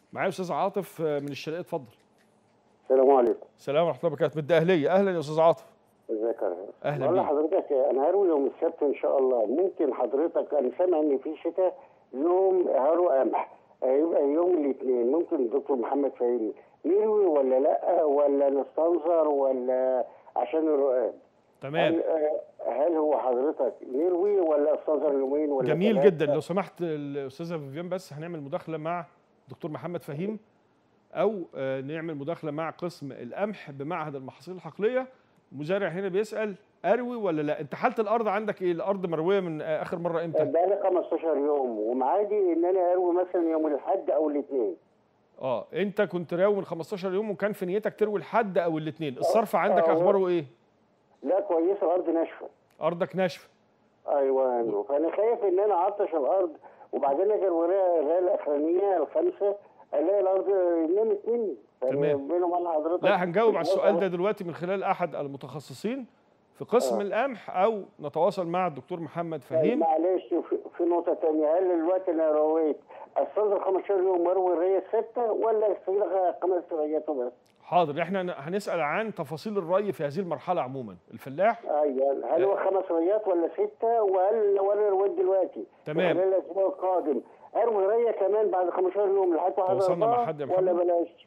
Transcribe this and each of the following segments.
معايا استاذ عاطف من الشرقيه، اتفضل. السلام عليكم. السلام ورحمه الله وبركاته، من الدقهليه. اهلا يا استاذ عاطف. ازيك يا ريس؟ اهلا بقول بيك. لحضرتك انا هروي يوم السبت ان شاء الله. ممكن حضرتك، انا سامع ان في شتاء يوم هروي قمح، هيبقى يوم الاثنين. ممكن الدكتور محمد فهمي نروي ولا لا، ولا نستنظر، ولا عشان الرقاد؟ تمام. هل هو حضرتك نروي ولا استنظر يومين ولا جميل ثلاثة؟ جدا. لو سمحت الاستاذه فيفيان، بس هنعمل مداخله مع دكتور محمد فهيم، او نعمل مداخله مع قسم القمح بمعهد المحاصيل الحقليه. مزارع هنا بيسال اروي ولا لا. انت حاله الارض عندك ايه؟ الارض مرويه من اخر مره امتى؟ بقالي 15 يوم، ومعادي ان انا اروي مثلا يوم الاحد او الاثنين. انت كنت راوي من 15 يوم، وكان في نيتك تروي الحد او الاثنين. الصرف عندك اخباره ايه؟ لا كويسه، الارض ناشفه. ارضك ناشفه. ايوه، فانا خايف ان انا اعطش الارض وبعدين اجي الورايه الاخرانيه الخمسه الاقي الارض نامت مني. تمام. بينهم على حضرتك. لا، هنجاوب على السؤال ده دلوقتي من خلال احد المتخصصين في قسم القمح، او نتواصل مع الدكتور محمد فهيم. معلش، في نقطه ثانيه. هل الوقت انا رويت استنظر 15 يوم واروي الريه 6 ولا استنظر 5 ريات بس؟ حاضر، احنا هنسال عن تفاصيل الري في هذه المرحله عموما. الفلاح ايوه، هل هو 5 ريات ولا 6، ولا رويت دلوقتي؟ تمام. خلال الاسبوع القادم اروي ريه كمان بعد 15 يوم لحد تواصلنا مع حد يا محمد ولا بلاش؟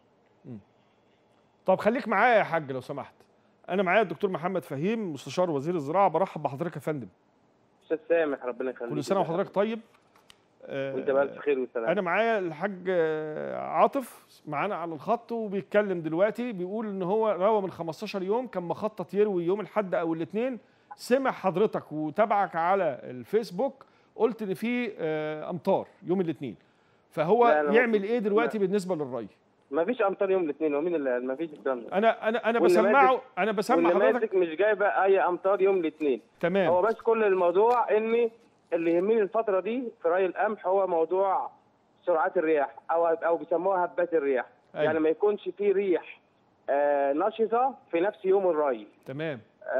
طب خليك معايا يا حاج لو سمحت. انا معايا الدكتور محمد فهيم، مستشار وزير الزراعه. برحب بحضرتك يا فندم. استاذ سامح، ربنا يخليك. كل سنه وحضرتك طيب. وانت بألف خير وسلام. انا معايا الحاج عاطف معانا على الخط، وبيتكلم دلوقتي، بيقول ان هو روى من 15 يوم، كان مخطط يروي يوم الاحد او الاثنين. سمع حضرتك وتابعك على الفيسبوك، قلت ان في امطار يوم الاثنين، فهو يعمل ايه دلوقتي بالنسبه للري؟ ما فيش امطار يوم الاثنين. ومين اللي ما فيش الكلام ده؟ انا بسمعه، انا بسمع حضرتك. مش جايبه اي امطار يوم الاثنين. تمام. هو بس كل الموضوع ان اللي يهمني الفتره دي في ري القمح هو موضوع سرعات الرياح، او بيسموها هبات الرياح. أيوة. يعني ما يكونش في ريح نشطه في نفس يوم الري. تمام.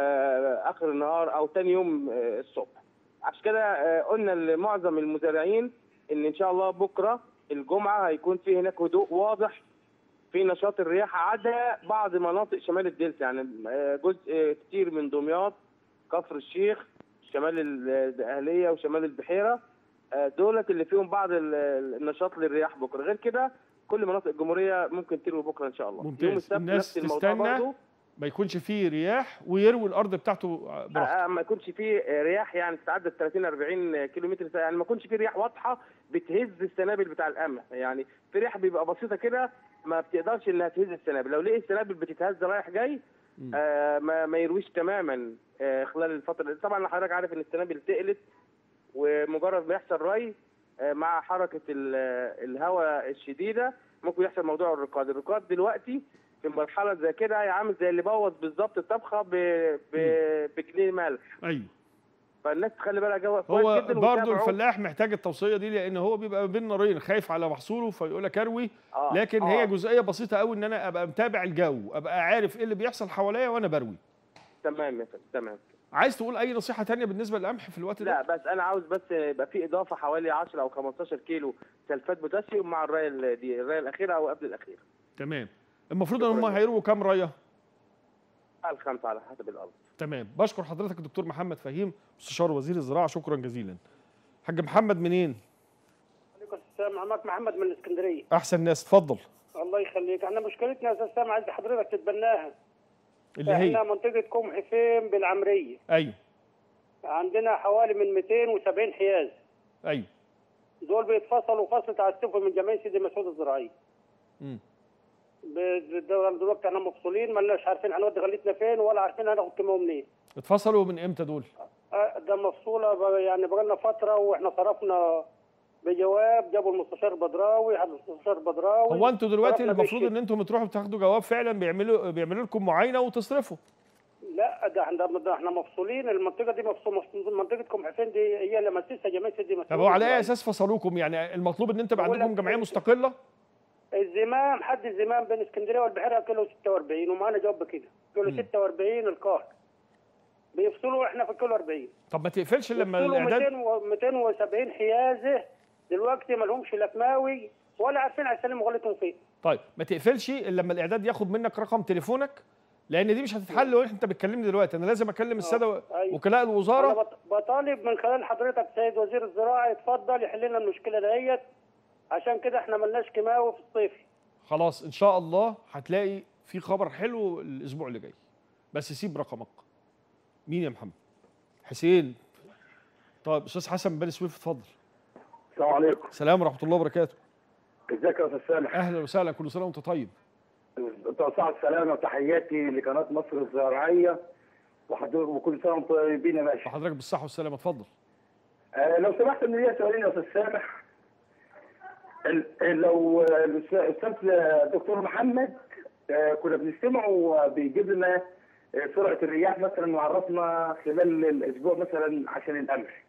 اخر النهار او ثاني يوم الصبح. عشان كده قلنا لمعظم المزارعين ان شاء الله بكره الجمعه هيكون في هناك هدوء واضح في نشاط الرياح، عدا بعض مناطق شمال الدلتا. يعني جزء كتير من دمياط، كفر الشيخ، شمال الدقهليه وشمال البحيره، دولت اللي فيهم بعض النشاط للرياح بكره. غير كده كل مناطق الجمهوريه ممكن تروي بكره ان شاء الله. ممتاز. يوم السبت الناس نفس الموضوع برضه، ما يكونش فيه رياح ويروي الارض بتاعته براحته. ما يكونش فيه رياح يعني تتعدى 30 40 كيلو متر ساعه. يعني ما يكونش فيه رياح واضحه بتهز السنابل بتاع القمح. يعني في رياح بيبقى بسيطه كده ما بتقدرش انها تهز السنابل. لو لقي السنابل بتتهز رايح جاي ما يرويش تماما خلال الفتره. طبعا حضرتك عارف ان السنابل تقلت، ومجرد ما يحصل ري مع حركه الهواء الشديده ممكن يحصل موضوع الرقاد. الرقاد دلوقتي في مرحله زي كده عامل زي اللي بوظ بالظبط الطبخه بجنيه ملح. ايوه. فالناس تخلي بالها كويس جدا. هو برضه الفلاح محتاج التوصيه دي، لان هو بيبقى بين نارين، خايف على محصوله فيقول لك اروي. لكن هي جزئيه بسيطه قوي، ان انا ابقى متابع الجو، ابقى عارف ايه اللي بيحصل حواليا وانا بروي. تمام يا فندم، تمام. عايز تقول اي نصيحه ثانيه بالنسبه للقمح في الوقت ده؟ لا، بس انا عاوز بس يبقى في اضافه حوالي 10 او 15 كيلو سلفات بوتاسيوم مع الري الاخيره او قبل الاخيره. تمام. المفروض ان هم هيرووا كام ريه؟ 5 على حسب الارض. تمام. بشكر حضرتك الدكتور محمد فهيم، مستشار وزير الزراعه، شكرا جزيلا. حاج محمد منين؟ عليكم السلام. معاك محمد من الاسكندريه. احسن ناس، اتفضل. الله يخليك. احنا مشكلتنا يا استاذ سامي، عايز حضرتك تتبناها. اللي هي احنا منطقه قمح فين بالعمريه. ايوه. عندنا حوالي من 270 حياز. ايوه. دول بيتفصلوا فصل تعسفوا من جمعيه سيدي مسعود الزراعيه. دلوقتي احنا مفصولين، ما لناش عارفين هنودي غلتنا فين، ولا عارفين هناخد كيماوي منين. اتفصلوا من امتى دول؟ ده مفصوله يعني بقى لنا فتره، واحنا صرفنا بجواب، جابوا المستشار بدراوي. هو انتوا دلوقتي المفروض ان انتم تروحوا تاخدوا جواب فعلا، بيعملوا لكم معاينه وتصرفوا؟ لا، ده احنا مفصولين. المنطقه دي منطقه قمح فين دي هي اللي مؤسسها جمعيه سيدي مسعود. طب هو على اي اساس فصلوكم؟ يعني المطلوب ان انت يبقى عندكم جمعيه مستقله؟ الزمام، حد الزمام بين اسكندريه والبحيره كيلو 46، ومعانا جواب بكده كيلو 46 القاهره. بيفصلوا احنا في كيلو 40. طب ما تقفلش لما الاعداد 270 حيازه دلوقتي ما لهمش لا كيماوي ولا عارفين هيسلموا غلطهم فين. طيب ما تقفلش الا لما الاعداد ياخد منك رقم تليفونك، لان دي مش هتتحل وانت بتكلمني دلوقتي. انا لازم اكلم الساده أيوة. وكلاء الوزاره. انا بطالب من خلال حضرتك سيد وزير الزراعه يتفضل يحل لنا المشكله ديت، عشان كده احنا ملناش كيماوي في الصيفي. خلاص ان شاء الله هتلاقي في خبر حلو الاسبوع اللي جاي، بس سيب رقمك. مين يا محمد؟ حسين. طيب استاذ حسن بني سويف اتفضل. السلام عليكم. السلام ورحمه الله وبركاته. ازيك يا استاذ سامح؟ اهلا وسهلا، كل سنه وانت طيب. توسع السلامه وتحياتي لقناه مصر الزراعيه وحضرتك، وكل سنه وانتم طيبين يا باشا. وحضرتك بالصحه والسلامه، اتفضل. لو سمحت ان ليا سؤالين يا استاذ سامح. لو الاستاذ دكتور محمد كنا بنستمعه بيجيب لنا سرعه الرياح مثلا، وعرفنا خلال الاسبوع مثلا عشان القمح.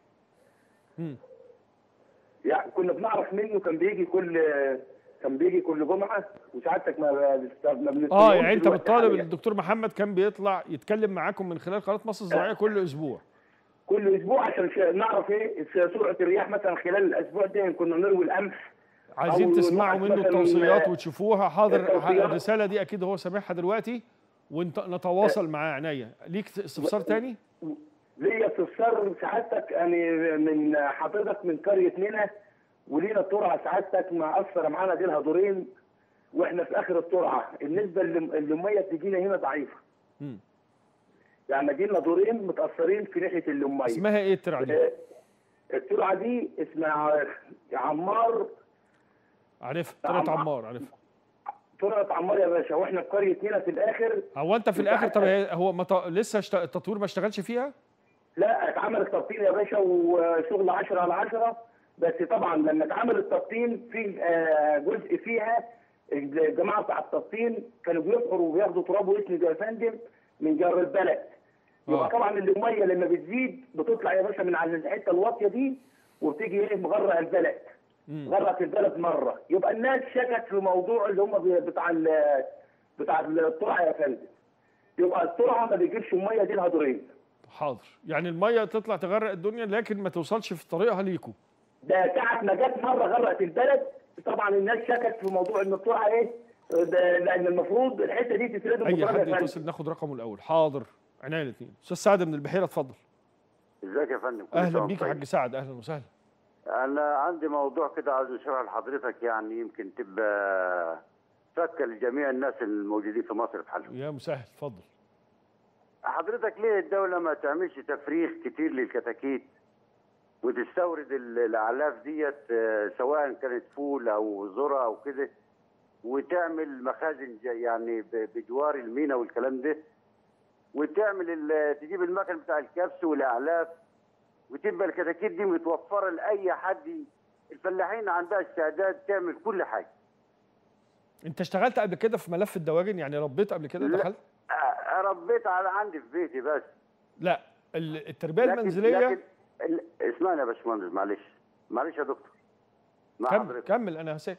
يعني كنا بنعرف منه، كان بيجي كل جمعه، وسعادتك ما بنستناهوش. يعني انت بتطالب الدكتور محمد كان بيطلع يتكلم معاكم من خلال قناه مصر الزراعيه كل اسبوع. كل اسبوع عشان نعرف ايه سرعه الرياح مثلا خلال الاسبوع ده. كنا نروي القمح. عايزين تسمعوا منه التوصيات وتشوفوها. حاضر، الرساله دي اكيد هو سامعها دلوقتي ونتواصل معاه. عينيا. ليك استفسار تاني؟ ليا استفسار سعادتك. يعني من حضرتك من قريه منى، ولينا الترعه سعادتك مقصره معانا، دي لها دورين واحنا في اخر الترعه. النسبه اللي الميه بتجينا هنا ضعيفه. يعني جينا دورين متاثرين في ناحيه الميه. اسمها ايه الترعه دي؟ الترعه دي اسمها عمار. عارفها ترعه عمار، عارفها ترعه عمار يا باشا. واحنا في قريه هنا في الاخر. هو انت في الاخر؟ طب هو لسه التطوير ما اشتغلش فيها؟ لا، اتعمل التبطين يا باشا وشغل 10/10. بس طبعا لما اتعمل التبطين في جزء فيها الجماعه بتاع التبطين كانوا بيفحروا وبياخدوا تراب ويسندوا يا فندم من جر البلد. يبقى طبعا الميه لما بتزيد بتطلع يا باشا من على الحته الواطيه دي وبتيجي ايه مغرق البلد. غرقت البلد مره. يبقى الناس شكت في موضوع اللي هم بتاع الترعه يا فندم. يبقى الترعه ما بيجيبش الميه دي لها دورين. حاضر، يعني الميه تطلع تغرق الدنيا لكن ما توصلش في طريقها ليكم. ده ساعه ما جت مره غرقت البلد. طبعا الناس شكت في موضوع ان الترعه ايه، لان المفروض الحته دي تتردم. اي حد يتصل ناخد رقمه الاول. حاضر، عناية الاثنين. استاذ سعد من البحيره اتفضل. ازيك يا فندم؟ اهلا بيك يا حاج سعد، اهلا وسهلا. انا عندي موضوع كده عايز اشرحه لحضرتك، يعني يمكن تبقى فكه لجميع الناس الموجودين في مصر بحالهم. يا مسهل، اتفضل. حضرتك ليه الدوله ما تعملش تفريغ كتير للكتاكيت وتستورد الاعلاف ديت، سواء كانت فول او ذره او كده، وتعمل مخازن يعني بجوار المينا والكلام ده، وتعمل تجيب المكن بتاع الكبس والاعلاف، وتبقى الكتاكيت دي متوفره لاي حد. الفلاحين عندها استعداد تعمل كل حاجه. انت اشتغلت قبل كده في ملف الدواجن؟ يعني ربيت قبل كده؟ دخلت؟ ربيت عندي في بيتي بس. لا، التربيه المنزليه. لكن اسمعني يا باشمهندس، معلش يا دكتور. كمل انا هساك.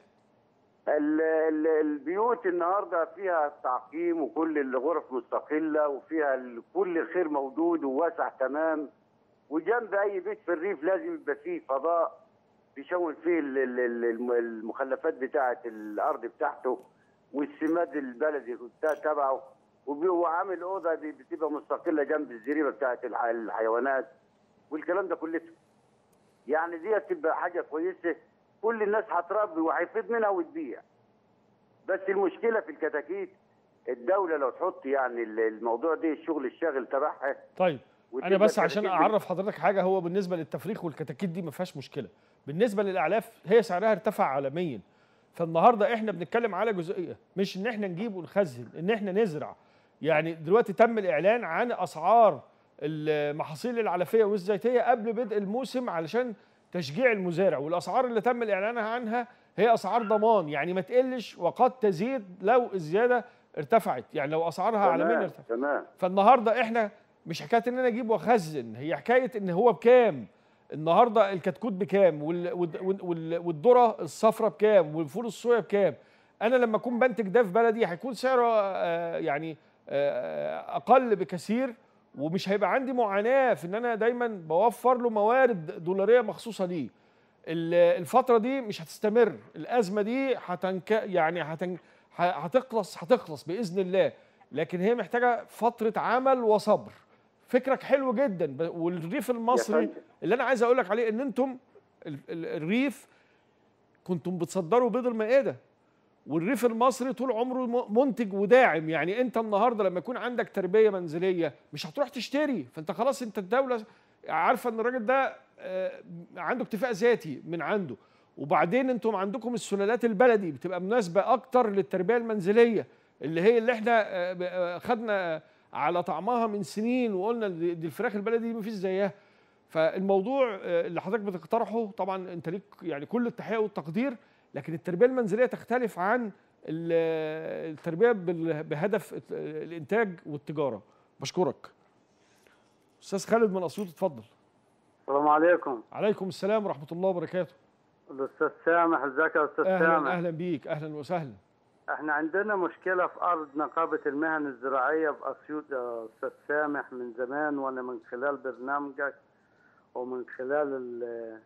البيوت النهارده فيها تعقيم وكل الغرف مستقله وفيها كل الخير موجود وواسع تمام، وجنب اي بيت في الريف لازم يبقى فيه فضاء بيشون فيه المخلفات بتاعه الارض بتاعته والسماد البلدي تبعه، وعامل اوضه بتبقى مستقله جنب الزريبه بتاعه الحيوانات والكلام ده كله. يعني دي تبقى حاجه كويسه، كل الناس هتربي وهيفيد منها وتبيع. بس المشكله في الكتاكيت، الدوله لو تحط يعني الموضوع ده الشغل الشاغل تبعها. طيب انا بس عشان اعرف حضرتك حاجه، هو بالنسبه للتفريخ والكتاكيت دي ما فيهاش مشكله. بالنسبه للاعلاف هي سعرها ارتفع عالميا. فالنهارده احنا بنتكلم على جزئيه، مش ان احنا نجيب ونخزن، ان احنا نزرع. يعني دلوقتي تم الاعلان عن اسعار المحاصيل العلفيه والزيتيه قبل بدء الموسم علشان تشجيع المزارع، والاسعار اللي تم الاعلان عنها هي اسعار ضمان، يعني ما تقلش وقد تزيد لو الزياده ارتفعت، يعني لو اسعارها عالميا ارتفعت. تمام. فالنهارده احنا مش حكايه ان انا اجيب واخزن، هي حكايه ان هو بكام. النهارده الكتكوت بكام، والذره الصفراء بكام، والفول الصويا بكام. انا لما اكون بنتج ده في بلدي هيكون سعره يعني اقل بكثير، ومش هيبقى عندي معاناه في ان انا دايما بوفر له موارد دولاريه مخصوصه ليه. الفتره دي مش هتستمر، الازمه دي هتخلص باذن الله، لكن هي محتاجه فتره عمل وصبر. فكرك حلو جدا، والريف المصري اللي انا عايز اقول لك عليه ان انتم الريف كنتم بتصدروا بيض المائده، والريف المصري طول عمره منتج وداعم. يعني انت النهارده لما يكون عندك تربيه منزليه مش هتروح تشتري، فانت خلاص انت الدوله عارفه ان الراجل ده عنده اكتفاء ذاتي من عنده. وبعدين انتم عندكم السلالات البلدي بتبقى مناسبه اكتر للتربيه المنزليه، اللي احنا خدنا على طعمها من سنين وقلنا دي الفراخ البلدي دي مفيش زيها. فالموضوع اللي حضرتك بتقترحه طبعا انت ليك يعني كل التحيه والتقدير، لكن التربيه المنزليه تختلف عن التربيه بهدف الانتاج والتجاره. بشكرك. استاذ خالد من اسيوط، اتفضل. السلام عليكم. عليكم السلام ورحمه الله وبركاته. الاستاذ سامح، ازيك يا استاذ سامح؟ اهلا بيك، اهلا وسهلا. احنا عندنا مشكله في ارض نقابه المهن الزراعيه باسيوط يا استاذ سامح من زمان، وانا من خلال برنامجك ومن خلال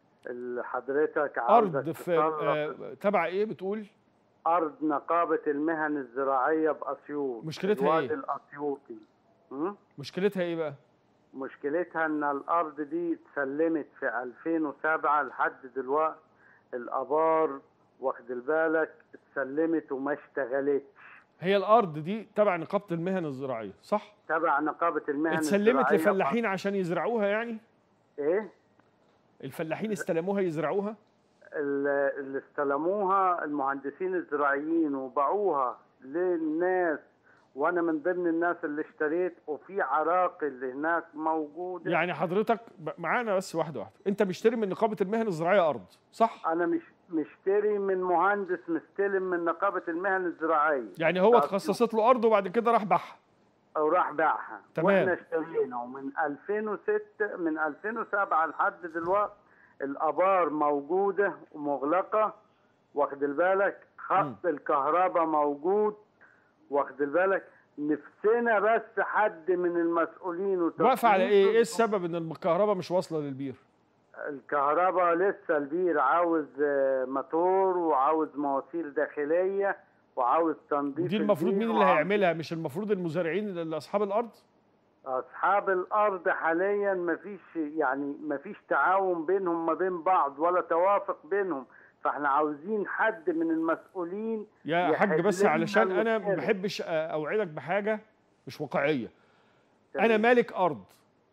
حضرتك ارض في تبع ايه بتقول؟ ارض نقابه المهن الزراعيه باسيوط. مشكلتها الوادي ايه؟ الاسيوطي. مشكلتها ايه بقى؟ مشكلتها ان الارض دي اتسلمت في 2007 لحد دلوقتي الابار واخد بالك اتسلمت وما اشتغلتش. هي الارض دي تبع نقابه المهن الزراعيه صح؟ تبع نقابه المهن الزراعيه. اتسلمت لفلاحين عشان يزرعوها يعني؟ ايه؟ الفلاحين استلموها يزرعوها؟ اللي استلموها المهندسين الزراعيين وباعوها للناس، وانا من ضمن الناس اللي اشتريت، وفي عراقل هناك موجوده. يعني حضرتك معانا بس واحده واحده، انت مشتري من نقابه المهن الزراعيه ارض صح؟ انا مش مشتري من مهندس مستلم من نقابه المهن الزراعيه. يعني هو اتخصصت له ارض وبعد كده راح باعها او راح باعها. تمام. واحنا اشترينا، ومن 2006 من 2007 لحد دلوقتي الابار موجوده ومغلقه واخد بالك، خط الكهرباء موجود واخد بالك. نفسنا بس حد من المسؤولين واقفه على ايه السبب ان الكهرباء مش واصله للبير؟ الكهرباء لسه البير عاوز موتور وعاوز مواسير داخليه وعاوز تنظيف. دي المفروض مين اللي هيعملها؟ مش المفروض المزارعين اللي اصحاب الارض؟ اصحاب الارض حاليا مفيش تعاون بينهم ما بين بعض ولا توافق بينهم، فاحنا عاوزين حد من المسؤولين يا حاج. بس علشان انا ما بحبش اوعدك بحاجه مش واقعيه. انا مالك ارض،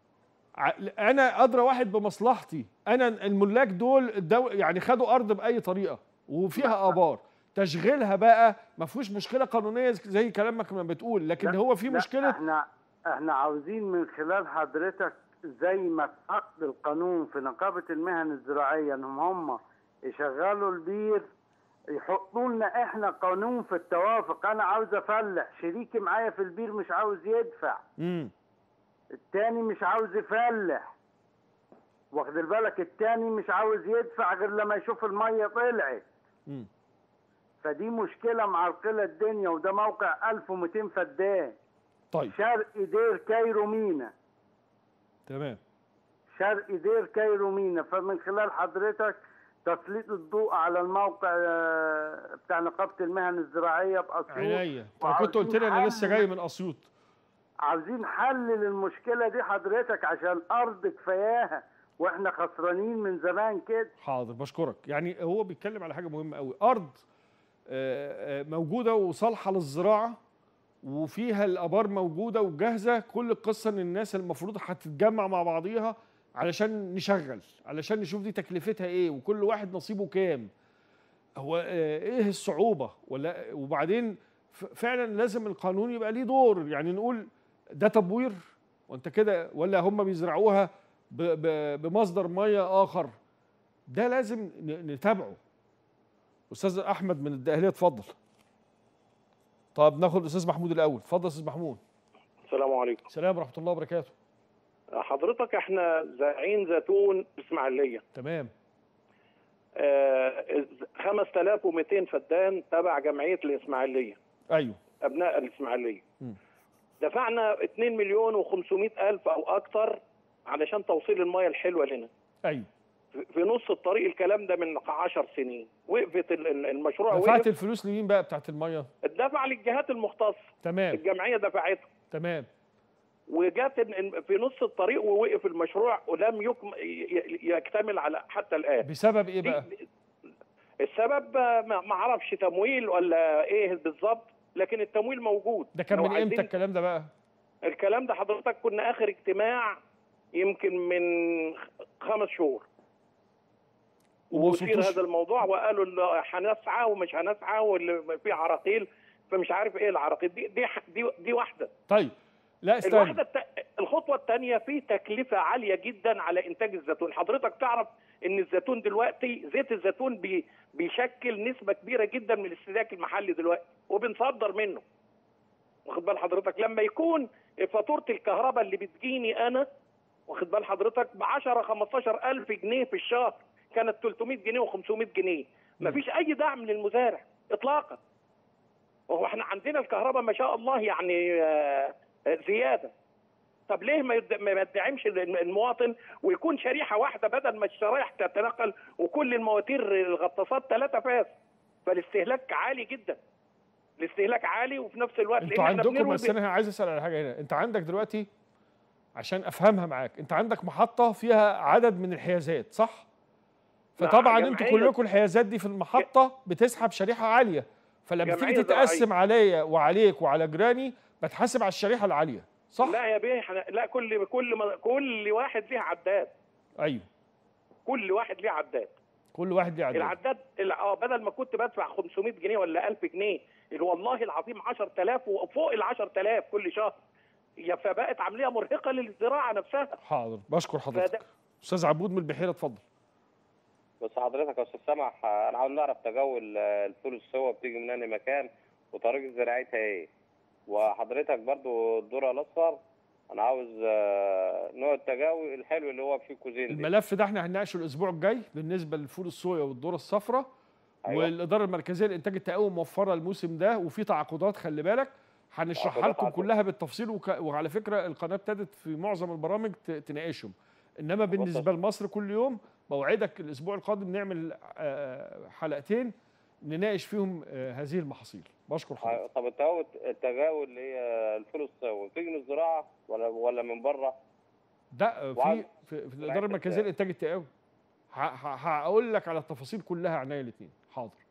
انا ادرى واحد بمصلحتي. انا الملاك دول يعني خدوا ارض باي طريقه وفيها ابار، تشغيلها بقى ما فيهوش مشكله قانونيه زي كلامك ما بتقول، لكن هو في مشكله. احنا عاوزين من خلال حضرتك زي ما اتحط القانون في نقابه المهن الزراعيه انهم هم يشغلوا البير، يحطوا لنا احنا قانون في التوافق. انا عاوز افلح، شريكي معايا في البير مش عاوز يدفع، التاني مش عاوز يفلح واخد بالك، التاني مش عاوز يدفع غير لما يشوف الميه طلعت. فدي مشكله معرقله الدنيا، وده موقع 1200 فدان. طيب شرق دير كايرو مينا. تمام. شرق دير كايرو مينا. فمن خلال حضرتك تسليط الضوء على الموقع بتاع نقابه المهن الزراعيه باسيوط. عينيا. طب كنت قلت لي انا لسه جاي من اسيوط. عاوزين حل للمشكله دي حضرتك، عشان الارض كفاياها واحنا خسرانين من زمان كده. حاضر، بشكرك. يعني هو بيتكلم على حاجه مهمه قوي، ارض موجوده وصالحه للزراعه وفيها الابار موجوده وجاهزه. كل القصه ان الناس المفروض هتتجمع مع بعضيها علشان نشغل، علشان نشوف دي تكلفتها ايه وكل واحد نصيبه كام، هو ايه الصعوبه ولا. وبعدين فعلا لازم القانون يبقى ليه دور، يعني نقول ده تبوير وانت كده، ولا هم بيزرعوها بمصدر ميه اخر. ده لازم نتابعه. استاذ احمد من الدقهليه اتفضل. طب ناخد الاستاذ محمود الاول. اتفضل استاذ محمود. السلام عليكم. السلام ورحمه الله وبركاته. حضرتك احنا زارعين زيتون اسماعيليه. تمام. 5200 فدان تبع جمعيه الاسماعيليه. ايوه. ابناء الاسماعيليه. دفعنا 2,500,000 او اكثر علشان توصيل المياه الحلوه لنا. ايوه. في نص الطريق، الكلام ده من 10 سنين وقفت المشروع. دفعت الفلوس لمين بقى بتاعت الميه؟ اتدفع للجهات المختصه. تمام. الجمعيه دفعتها. تمام. وجات في نص الطريق ووقف المشروع ولم يكتمل على حتى الان. بسبب ايه بقى؟ السبب ما اعرفش، تمويل ولا ايه بالظبط، لكن التمويل موجود. ده كان من امتى الكلام ده بقى؟ الكلام ده حضرتك كنا اخر اجتماع يمكن من 5 شهور وثير هذا الموضوع، وقالوا هنسعى ومش هنسعى واللي في عراقيل، فمش عارف ايه العراقيل دي واحده. طيب لا استنى، الخطوه الثانيه في تكلفه عاليه جدا على انتاج الزيتون. حضرتك تعرف ان الزيتون دلوقتي، زيت الزيتون بيشكل نسبه كبيره جدا من الاستهلاك المحلي دلوقتي، وبنصدر منه. واخد بال حضرتك؟ لما يكون فاتوره الكهرباء اللي بتجيني انا، واخد بال حضرتك، ب 10-15 ألف جنيه في الشهر، كانت 300 جنيه و500 جنيه. مفيش أي دعم للمزارع إطلاقا. وهو احنا عندنا الكهرباء ما شاء الله يعني زيادة. طب ليه ما يدعمش المواطن ويكون شريحة واحدة بدل ما الشرايح تتنقل وكل المواتير الغطاسات 3 فاز؟ فالاستهلاك عالي جدا. الاستهلاك عالي، وفي نفس الوقت انتوا عندكم، بس انا عايز اسال على حاجه هنا. انت عندك دلوقتي عشان افهمها معاك، انت عندك محطه فيها عدد من الحيازات صح؟ فطبعا انتوا كلكم الحيازات دي في المحطه بتسحب شريحه عاليه، فلما تيجي تتقسم عليا وعليك وعلى جيراني بتحاسب على الشريحه العاليه صح؟ لا يا بيه، لا، كل واحد ليه عداد. ايوه، كل واحد ليه عداد. كل واحد ليه عداد. العداد بدل ما كنت بدفع 500 جنيه ولا 1000 جنيه، والله العظيم 10000 وفوق ال 10000 كل شهر، فبقت عمليه مرهقه للزراعه نفسها. حاضر، بشكر حضرتك. استاذ عبود من البحيره اتفضل. بس حضرتك يا استاذ سمح، انا عاوز نعرف تجول الفول السوا بتيجي من اي مكان وطريقه زراعتها ايه؟ وحضرتك برضو الذره الاصفر انا عاوز نوع التجاوي الحلو اللي هو فيه كوزين. الملف ده احنا هنناقشه الاسبوع الجاي بالنسبه للفول الصويا والذره الصفراء. أيوة. والاداره المركزيه لانتاج التقاوي موفره الموسم ده، وفي تعاقدات خلي بالك هنشرحها لكم كلها بالتفصيل. وعلى فكره القناه ابتدت في معظم البرامج تناقشهم. انما بالنسبه لمصر كل يوم موعدك الاسبوع القادم نعمل حلقتين نناقش فيهم هذه المحاصيل. بشكر حضرتك. طب التجاوي اللي هي الفول الصويا تيجي من الزراعه ولا من بره؟ ده في الاداره المركزيه لانتاج التقاوي. هقول لك على التفاصيل كلها عناية الاثنين. حاضر.